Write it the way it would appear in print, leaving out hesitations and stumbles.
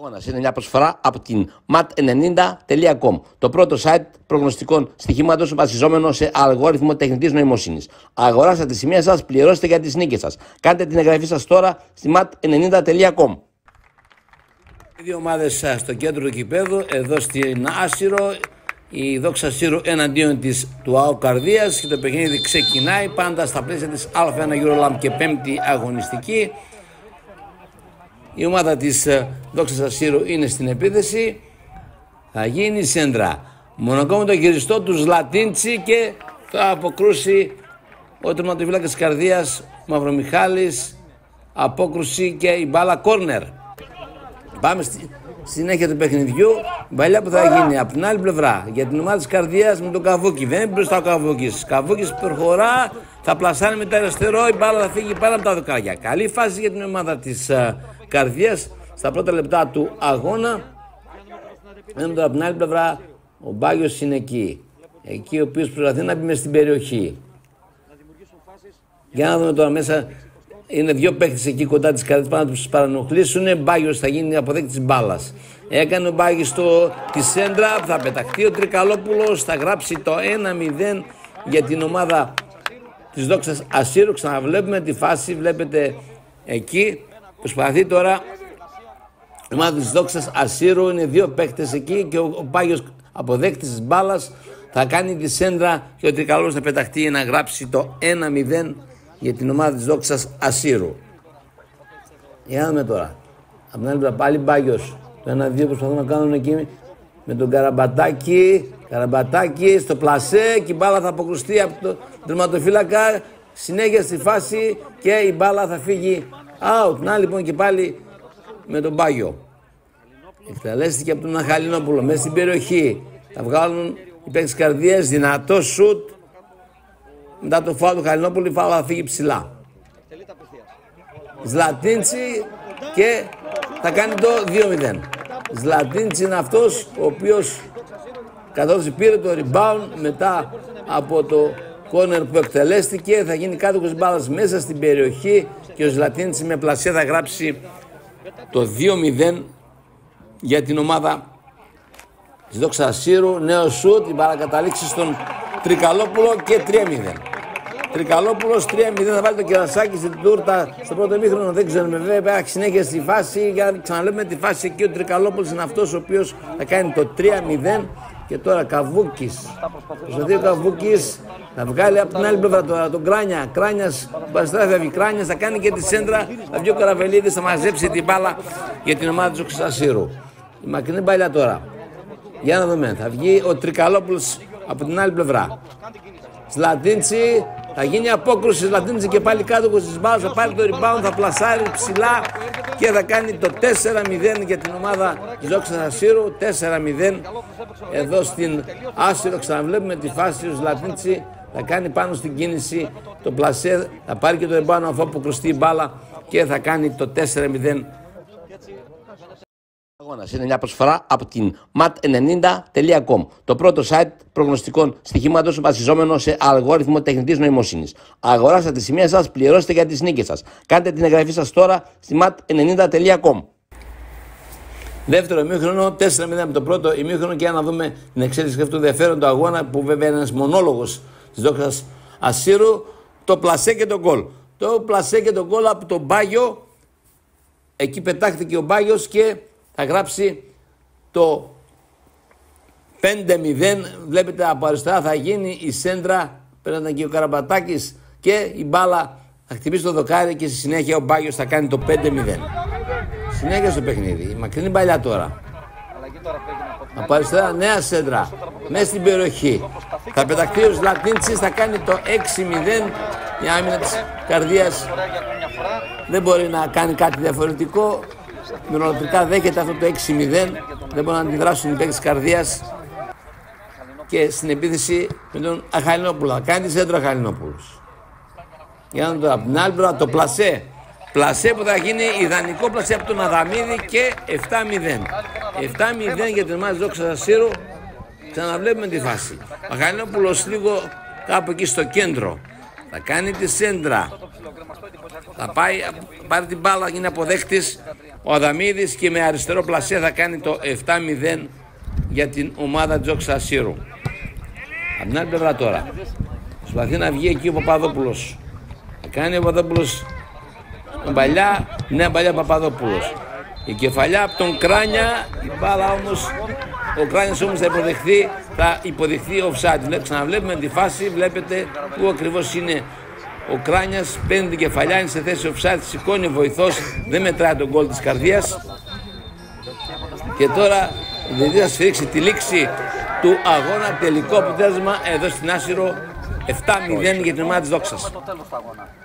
Αγώνας είναι μια προσφορά από την mat90.com, το πρώτο site προγνωστικών στοιχήματος βασιζόμενο σε αλγόριθμο τεχνητής νοημοσύνης. Αγοράστε τη σημεία σας, πληρώστε για τις νίκες σας. Κάντε την εγγραφή σας τώρα στη mat90.com. Δύο ομάδες στο κέντρο του γηπέδου, εδώ στην Άσυρο. Η Δόξα Ασύρου εναντίον του ΑΟ Καρδίας και το παιχνίδι ξεκινάει πάντα στα πλαίσια της Α1 Eurolamp και πέμπτη αγωνιστική. Η ομάδα της Δόξας Ασύρου είναι στην επίθεση. Θα γίνει η σέντρα. Μονοκόμμα το γυριστό του Ζλατίντσι και θα αποκρούσει ο τερματοφύλακας της Καρδίας Μαυρομιχάλης. Απόκρουση και η μπάλα κόρνερ. Πάμε στη συνέχεια του παιχνιδιού. Η παλιά που θα γίνει από την άλλη πλευρά για την ομάδα της Καρδίας με τον Καβούκι. Δεν είναι μπροστά ο Καβούκης. Καβούκης προχωρά, θα πλασάρει με το αριστερό. Η μπάλα θα φύγει πάρα από τα δοκάρια. Καλή φάση για την ομάδα της Καρδίας στα πρώτα λεπτά του αγώνα. Ενώ από την άλλη πλευρά ο Μπάγιος είναι εκεί. Εκεί ο οποίος προσπαθεί να μπει μες στην περιοχή. Για να δούμε τώρα μέσα. Είναι δύο παίκτες εκεί κοντά της Καρδίας, πάνω να τους παρανοχλήσουν. Μπάγιος θα γίνει αποδέκτης μπάλας. Έκανε ο Μπάγιος τη σέντρα, θα πεταχτεί ο Τρικαλόπουλος, θα γράψει το 1-0 για την ομάδα της Δόξας Ασύρου. Ξαναβλέπουμε τη φάση, βλέπετε εκεί. Προσπαθεί τώρα η ομάδα της Δόξας Ασύρου, είναι δύο παίκτες εκεί και ο Μπάγιος αποδέκτης της μπάλας θα κάνει τη σέντρα και ο Τρικαλόπουλος θα πεταχτεί να γράψει το 1-0 για την ομάδα της Δόξας Ασύρου. Για να δούμε τώρα. Από την άλλη πλευρά πάλι Μπάγιος. Το 1-2 προσπαθούν να κάνουν εκεί με τον Καραμπατάκη. Καραμπατάκη στο πλασέ και η μπάλα θα αποκρουστεί από τον τερματοφύλακα. Συνέχεια στη φάση και η μπάλα θα φύγει out. Να λοιπόν και πάλι με τον Μπάγιο. Εκτελέστηκε από τον Αχαλινόπουλο μέσα στην περιοχή. Θα βγάλουν οι παίκτες Καρδίας. Δυνατό σουτ. Μετά το φάουλ του Χαλινόπουλου, η φάουλ θα φύγει ψηλά. Ζλατίντσι και θα κάνει το 2-0. Ζλατίντσι είναι αυτός ο οποίος καθώς πήρε το rebound μετά από το corner που εκτελέστηκε, θα γίνει κάτω μπάλας μέσα στην περιοχή και ο Ζλατίντσι με πλασέ θα γράψει το 2-0 για την ομάδα της Δόξα Ασύρου. Νέο σουτ, η μπάλα καταλήξει στον Τρικαλόπουλο και 3-0. Τρικαλόπουλος 3-0, θα βάλει το κερασάκι στην τούρτα στο πρώτο ημίχρονο, δεν ξέρουμε βέβαια, έχει συνέχεια στη φάση, για να ξαναλέμε τη φάση εκεί. Ο Τρικαλόπουλος είναι αυτός ο οποίος θα κάνει το 3-0 και τώρα Καβούκης. Προσπαθεί ο Καβούκης να βγάλει από την άλλη πλευρά τώρα τον Κράνια. Κράνιας, παραστράφει Κράνιας, θα κάνει και τη σέντρα, θα βγει ο Καραβελίδης, θα μαζέψει την μπάλα για την ομάδα του Δόξας Ασύρου. Η μακρινή μπάλα τώρα. Για να δούμε, θα βγει ο Τρικαλόπουλος από την άλλη πλευρά. Ζλατίντσι, θα γίνει απόκρουση, Ζλατίντσι και πάλι κάτω της μπάλας, θα πάρει το rebound, θα πλασάρει ψηλά και θα κάνει το 4-0 για την ομάδα της Δόξας Ασύρου. 4-0 εδώ στην Άσυρο, ξαναβλέπουμε τη φάση, ο Ζλατίντσι θα κάνει πάνω στην κίνηση το πλασέ, θα πάρει και το rebound αφού αποκρουστεί η μπάλα και θα κάνει το 4-0. Αγώνας είναι μια προσφορά από την mat90.com, το πρώτο site προγνωστικών στοιχήματος βασιζόμενο σε αλγόριθμο τεχνητής νοημοσύνης. Αγοράστε τη σημεία σας, πληρώστε για τις νίκες σας. Κάντε την εγγραφή σας τώρα στη mat90.com. Δεύτερο ημίχρονο, 4-0 από το πρώτο ημίχρονο και να δούμε την εξέλιξη αυτού του ενδιαφέροντο αγώνα που βέβαια είναι ένας μονόλογος της Δόξας Ασύρου. Το πλασέ και το γκολ. Το πλασέ και το γκολ από τον Μπάγιο. Εκεί πετάχτηκε ο Μπάγιος και θα γράψει το 5-0. Βλέπετε από αριστερά θα γίνει η σέντρα. Πέρασε και ο Καραμπατάκης και η μπάλα θα χτυπήσει το δοκάρι και στη συνέχεια ο Μπάγιος θα κάνει το 5-0. Συνέχεια στο παιχνίδι. Η μακρινή παλιά τώρα. Από αριστερά νέα σέντρα. Μέσα στην περιοχή. Θα πεταχτεί ο Ζλατίντσις, θα κάνει το 6-0. Η άμυνα της Καρδίας δεν μπορεί να κάνει κάτι διαφορετικό. Μυρολατρικά δέχεται αυτό το 6-0, δεν μπορούν να αντιδράσουν οι παίκτες της Καρδίας και στην επίθεση με τον Αχαλινόπουλο. Θα κάνει τη σέντρα ο Αχαλινόπουλος. Για να δούμε τώρα από την άλλη πλευρά το πλασέ. Πλασέ που θα γίνει ιδανικό πλασέ από τον Αδαμίδη και 7-0. 7-0 για την ομάδα της Δόξας Ασύρου. Ξαναβλέπουμε τη φάση. Ο Αχαλινόπουλος λίγο κάπου εκεί στο κέντρο. Θα κάνει τη σέντρα. Θα πάρει την μπάλα, γίνει αποδέκτης ο Αδαμίδης και με αριστερό πλασέ θα κάνει το 7-0 για την ομάδα Τζόξα Σύρου. Από την άλλη πλευρά τώρα προσπαθεί να βγει εκεί ο Παπαδόπουλος. Θα κάνει ο Παπαδόπουλος νέα παλιά Παπαδόπουλος. Η κεφαλιά από τον Κράνια, η μπάλα όμως, ο Κράνιας όμως θα υποδειχθεί offside. Ξαναβλέπουμε τη φάση, βλέπετε πού ακριβώς είναι ο Κράνιας, παίρνει την κεφαλιά, είναι σε θέση offside, σηκώνει ο βοηθός, δεν μετράει τον γκολ της καρδιάς. Και τώρα δηλαδή θα σφίξει τη λήξη του αγώνα, τελικό αποτέλεσμα εδώ στην Άσυρο 7-0 για την ομάδα της Δόξας.